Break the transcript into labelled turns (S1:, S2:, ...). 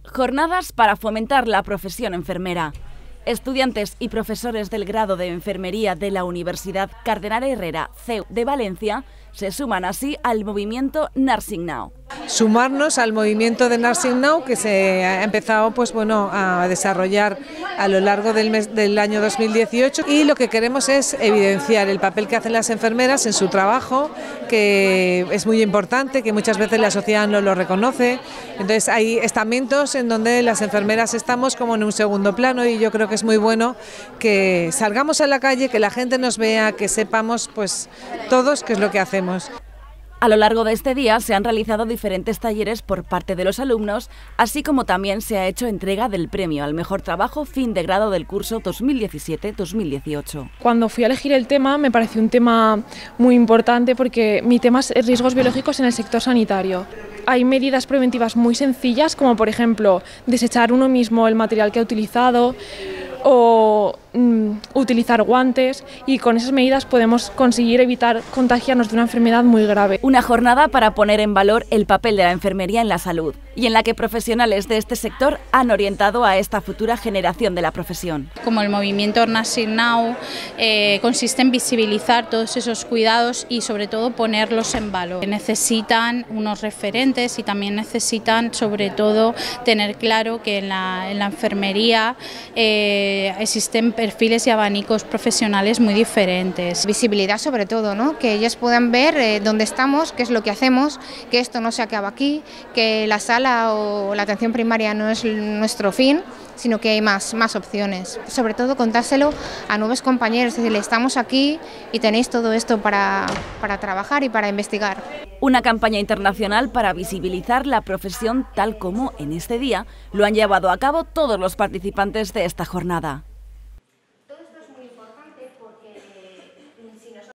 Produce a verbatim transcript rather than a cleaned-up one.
S1: Jornadas para fomentar la profesión enfermera. Estudiantes y profesores del grado de Enfermería de la Universidad Cardenal Herrera C E U de Valencia se suman así al movimiento Nursing Now.
S2: Sumarnos al movimiento de Nursing Now que se ha empezado pues, bueno, a desarrollar a lo largo del, mes, del año dos mil dieciocho, y lo que queremos es evidenciar el papel que hacen las enfermeras en su trabajo, que es muy importante, que muchas veces la sociedad no lo reconoce. Entonces hay estamentos en donde las enfermeras estamos como en un segundo plano, y yo creo que es muy bueno que salgamos a la calle, que la gente nos vea, que sepamos pues todos qué es lo que hacemos.
S1: A lo largo de este día se han realizado diferentes talleres por parte de los alumnos, así como también se ha hecho entrega del premio al mejor trabajo fin de grado del curso dos mil diecisiete dos mil dieciocho.
S3: Cuando fui a elegir el tema me pareció un tema muy importante porque mi tema es riesgos biológicos en el sector sanitario. Hay medidas preventivas muy sencillas, como por ejemplo desechar uno mismo el material que ha utilizado o mm, utilizar guantes, y con esas medidas podemos conseguir evitar contagiarnos de una enfermedad muy grave.
S1: Una jornada para poner en valor el papel de la enfermería en la salud, y en la que profesionales de este sector han orientado a esta futura generación de la profesión.
S4: Como el movimiento Nursing Now eh, consiste en visibilizar todos esos cuidados y sobre todo ponerlos en valor. Necesitan unos referentes y también necesitan sobre todo tener claro que en la, en la enfermería eh, existen perfiles y abanicos profesionales muy diferentes.
S5: Visibilidad sobre todo, ¿no? Que ellos puedan ver eh, dónde estamos, qué es lo que hacemos, que esto no se acaba aquí, que la sala o la atención primaria no es nuestro fin, sino que hay más, más opciones. Sobre todo contárselo a nuevos compañeros, es decir, estamos aquí y tenéis todo esto para, para trabajar y para investigar.
S1: Una campaña internacional para visibilizar la profesión tal como en este día lo han llevado a cabo todos los participantes de esta jornada.